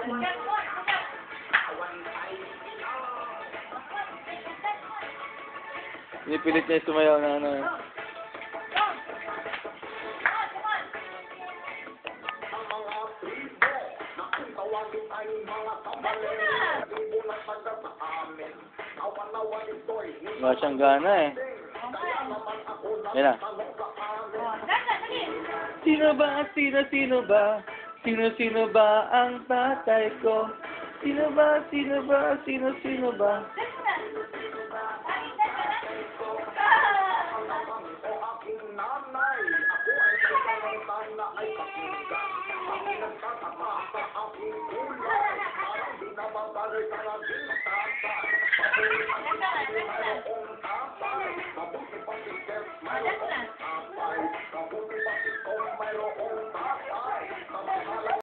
Pinipilit niya sumayaw na ano. Wala siyang gana eh. Yan na. Sino ba? Sino ba? Sino ba ang tatay ko? Sino ba? Sino ba? Nanay, ako ay kasama na ay pakinggan. Ang nagtatama